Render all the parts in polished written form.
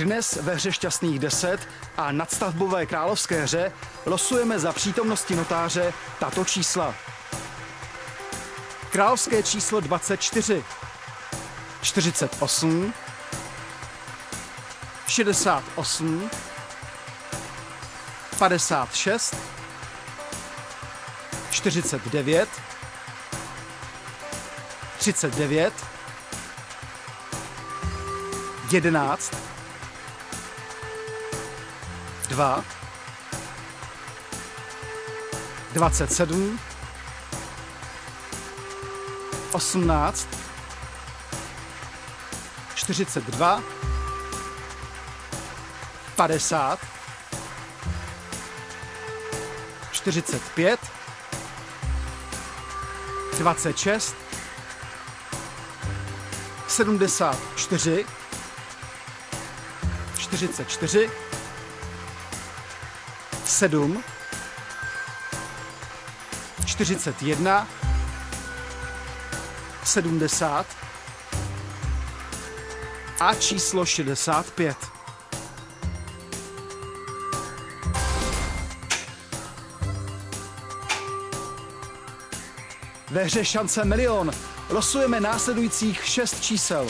Dnes ve hře Šťastných 10 a nadstavbové královské hře losujeme za přítomnosti notáře tato čísla. Královské číslo 24, 48, 68, 56, 49, 39, 11, 2, 27, 18, 42, 50, 45, 26, 74, 44, 7, 41, 70 a číslo 65. Ve hře Šance milion losujeme následujících 6 čísel.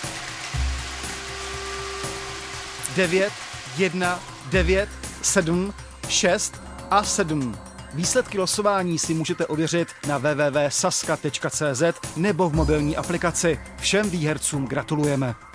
9, 1, 9, 7, 6 a 7. Výsledky losování si můžete ověřit na www.saska.cz nebo v mobilní aplikaci. Všem výhercům gratulujeme.